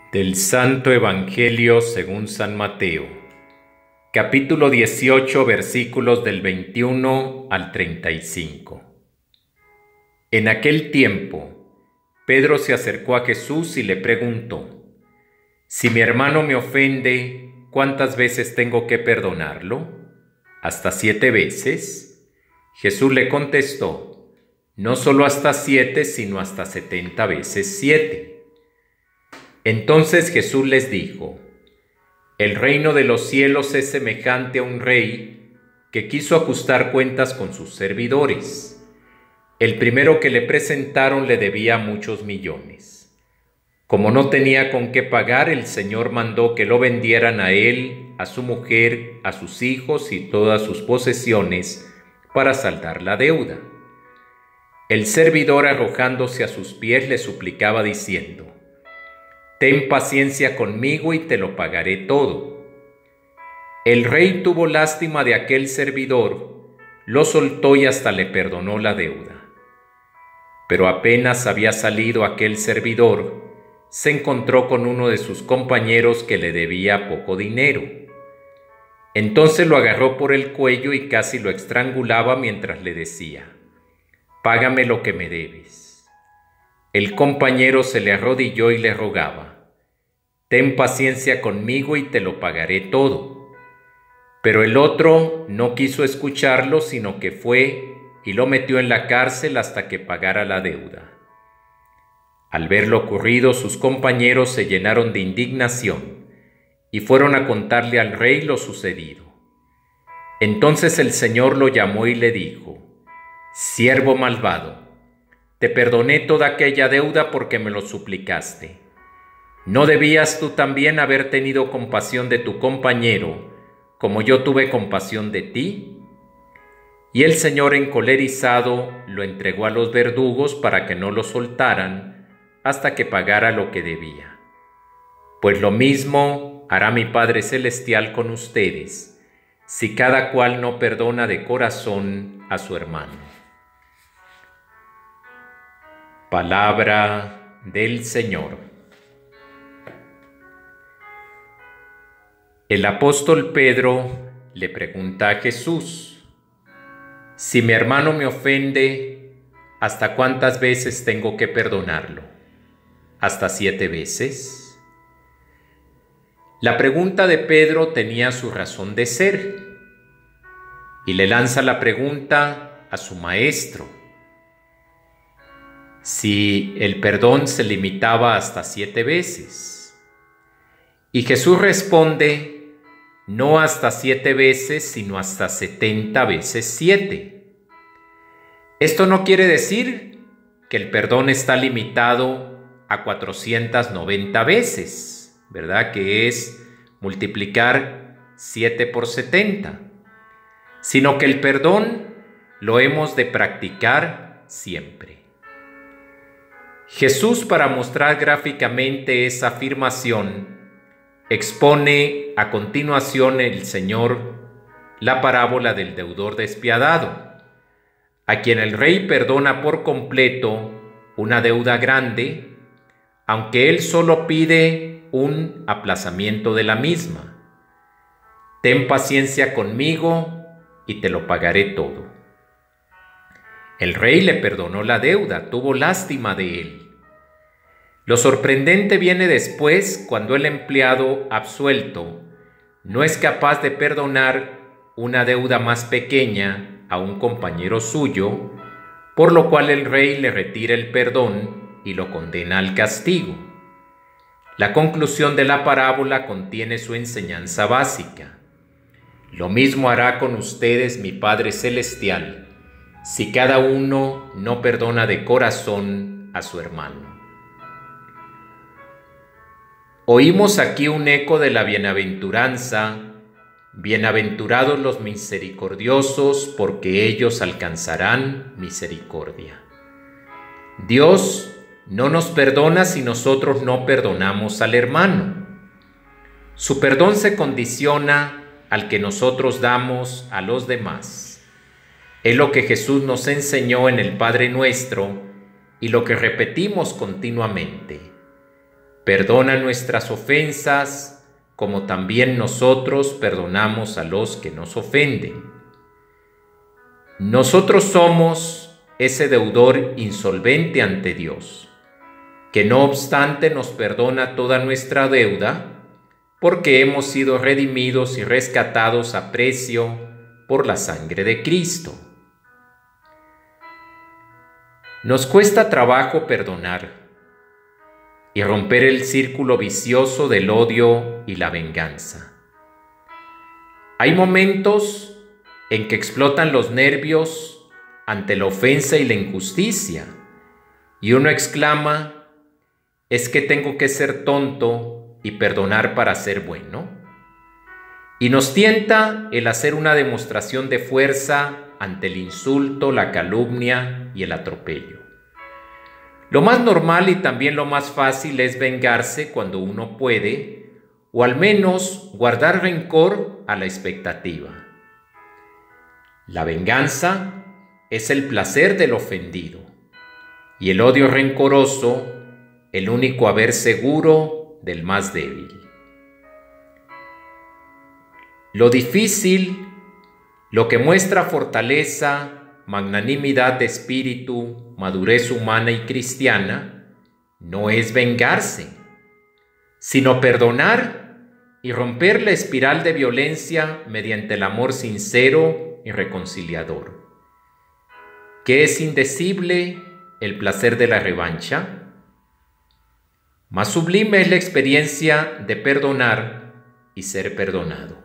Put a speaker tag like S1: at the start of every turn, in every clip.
S1: Del Santo Evangelio según San Mateo, capítulo 18, versículos del 21 al 35. En aquel tiempo, Pedro se acercó a Jesús y le preguntó: «Si mi hermano me ofende, ¿cuántas veces tengo que perdonarlo? ¿Hasta 7 veces?» Jesús le contestó: «No solo hasta 7, sino hasta 70 veces 7». Entonces Jesús les dijo: «El reino de los cielos es semejante a un rey que quiso ajustar cuentas con sus servidores. El primero que le presentaron le debía muchos millones. Como no tenía con qué pagar, el Señor mandó que lo vendieran a él, a su mujer, a sus hijos y todas sus posesiones para saldar la deuda. El servidor, arrojándose a sus pies, le suplicaba diciendo: «Ten paciencia conmigo y te lo pagaré todo». El rey tuvo lástima de aquel servidor, lo soltó y hasta le perdonó la deuda. Pero apenas había salido aquel servidor, se encontró con uno de sus compañeros que le debía poco dinero. Entonces lo agarró por el cuello y casi lo estrangulaba mientras le decía: «Págame lo que me debes». El compañero se le arrodilló y le rogaba: «Ten paciencia conmigo y te lo pagaré todo». Pero el otro no quiso escucharlo, sino que fue y lo metió en la cárcel hasta que pagara la deuda. Al ver lo ocurrido, sus compañeros se llenaron de indignación y fueron a contarle al rey lo sucedido. Entonces el Señor lo llamó y le dijo: «Siervo malvado, te perdoné toda aquella deuda porque me lo suplicaste. ¿No debías tú también haber tenido compasión de tu compañero, como yo tuve compasión de ti?» Y el Señor, encolerizado, lo entregó a los verdugos para que no lo soltaran hasta que pagara lo que debía. Pues lo mismo hará mi Padre Celestial con ustedes, si cada cual no perdona de corazón a su hermano». Palabra del Señor. El apóstol Pedro le pregunta a Jesús: «Si mi hermano me ofende, ¿hasta cuántas veces tengo que perdonarlo? ¿Hasta 7 veces?» La pregunta de Pedro tenía su razón de ser, y le lanza la pregunta a su maestro: si el perdón se limitaba hasta 7 veces. Y Jesús responde: no hasta 7 veces, sino hasta 70 veces 7. Esto no quiere decir que el perdón está limitado a 490 veces, ¿verdad? Que es multiplicar 7 por 70, sino que el perdón lo hemos de practicar siempre. Jesús, para mostrar gráficamente esa afirmación, expone a continuación el Señor la parábola del deudor despiadado, a quien el rey perdona por completo una deuda grande, aunque él solo pide un aplazamiento de la misma. «Ten paciencia conmigo y te lo pagaré todo». El rey le perdonó la deuda, tuvo lástima de él. Lo sorprendente viene después, cuando el empleado absuelto no es capaz de perdonar una deuda más pequeña a un compañero suyo, por lo cual el rey le retira el perdón y lo condena al castigo. La conclusión de la parábola contiene su enseñanza básica: lo mismo hará con ustedes mi Padre Celestial, si cada uno no perdona de corazón a su hermano. Oímos aquí un eco de la bienaventuranza: bienaventurados los misericordiosos, porque ellos alcanzarán misericordia. Dios no nos perdona si nosotros no perdonamos al hermano. Su perdón se condiciona al que nosotros damos a los demás. Es lo que Jesús nos enseñó en el Padre Nuestro y lo que repetimos continuamente: Perdona nuestras ofensas, como también nosotros perdonamos a los que nos ofenden. Nosotros somos ese deudor insolvente ante Dios, que no obstante nos perdona toda nuestra deuda, porque hemos sido redimidos y rescatados a precio por la sangre de Cristo. Nos cuesta trabajo perdonar y romper el círculo vicioso del odio y la venganza. Hay momentos en que explotan los nervios ante la ofensa y la injusticia, y uno exclama: ¿es que tengo que ser tonto y perdonar para ser bueno? Y nos tienta el hacer una demostración de fuerza ante el insulto, la calumnia y el atropello. Lo más normal y también lo más fácil es vengarse cuando uno puede, o al menos guardar rencor a la expectativa. La venganza es el placer del ofendido, y el odio rencoroso el único haber seguro del más débil. Lo difícil, lo que muestra fortaleza, magnanimidad de espíritu, madurez humana y cristiana, no es vengarse, sino perdonar y romper la espiral de violencia mediante el amor sincero y reconciliador. ¿Qué es indecible el placer de la revancha? Más sublime es la experiencia de perdonar y ser perdonado.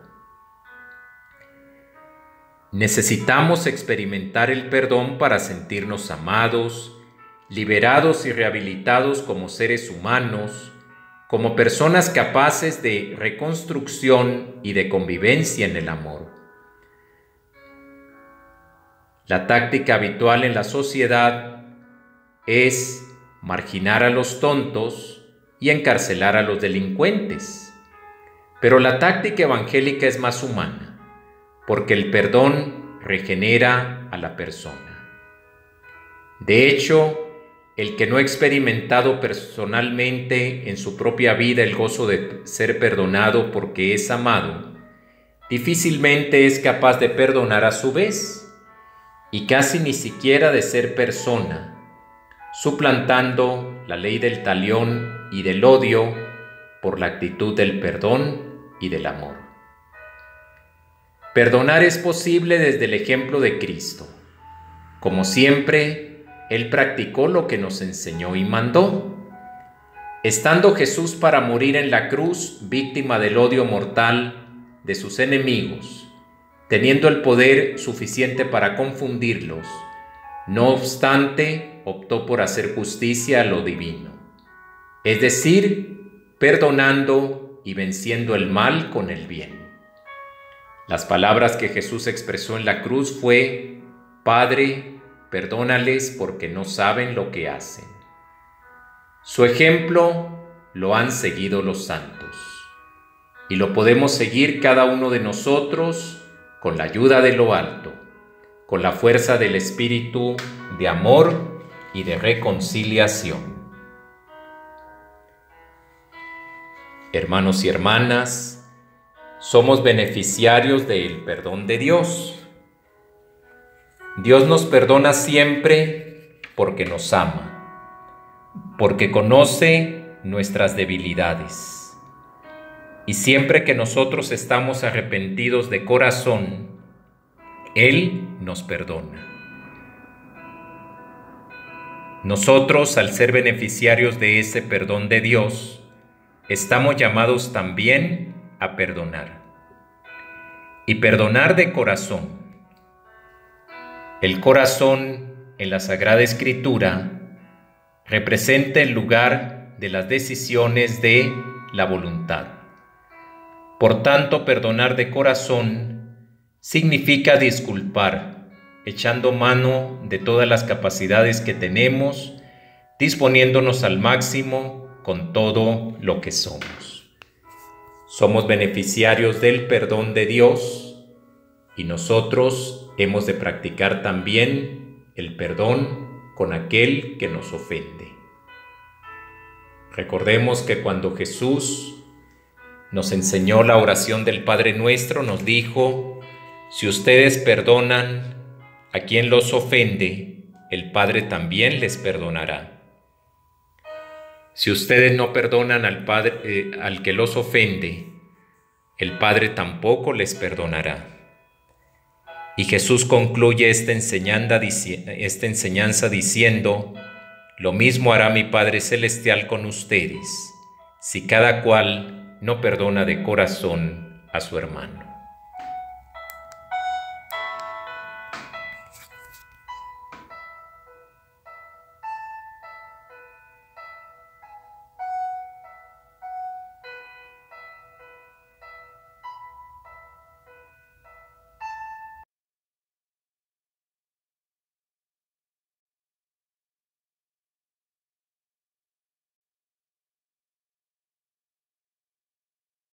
S1: Necesitamos experimentar el perdón para sentirnos amados, liberados y rehabilitados como seres humanos, como personas capaces de reconstrucción y de convivencia en el amor. La táctica habitual en la sociedad es marginar a los tontos y encarcelar a los delincuentes. Pero la táctica evangélica es más humana, porque el perdón regenera a la persona. De hecho, el que no ha experimentado personalmente en su propia vida el gozo de ser perdonado porque es amado, difícilmente es capaz de perdonar a su vez, y casi ni siquiera de ser persona, suplantando la ley del talión y del odio por la actitud del perdón y del amor. Perdonar es posible desde el ejemplo de Cristo. Como siempre, Él practicó lo que nos enseñó y mandó. Estando Jesús para morir en la cruz, víctima del odio mortal de sus enemigos, teniendo el poder suficiente para confundirlos, no obstante, optó por hacer justicia a lo divino, es decir, perdonando y venciendo el mal con el bien. Las palabras que Jesús expresó en la cruz fue: Padre, perdónales porque no saben lo que hacen. Su ejemplo lo han seguido los santos, y lo podemos seguir cada uno de nosotros con la ayuda de lo alto, con la fuerza del espíritu de amor y de reconciliación. Hermanos y hermanas, somos beneficiarios del perdón de Dios. Dios nos perdona siempre porque nos ama, porque conoce nuestras debilidades. Y siempre que nosotros estamos arrepentidos de corazón, Él nos perdona. Nosotros, al ser beneficiarios de ese perdón de Dios, estamos llamados también a perdonar. Y perdonar de corazón. El corazón en la Sagrada Escritura representa el lugar de las decisiones de la voluntad. Por tanto, perdonar de corazón significa disculpar, echando mano de todas las capacidades que tenemos, disponiéndonos al máximo con todo lo que somos. Somos beneficiarios del perdón de Dios y nosotros hemos de practicar también el perdón con aquel que nos ofende. Recordemos que cuando Jesús nos enseñó la oración del Padre Nuestro, nos dijo: si ustedes perdonan a quien los ofende, el Padre también les perdonará. Si ustedes no perdonan al que los ofende, el Padre tampoco les perdonará. Y Jesús concluye esta enseñanza diciendo: lo mismo hará mi Padre Celestial con ustedes, si cada cual no perdona de corazón a su hermano.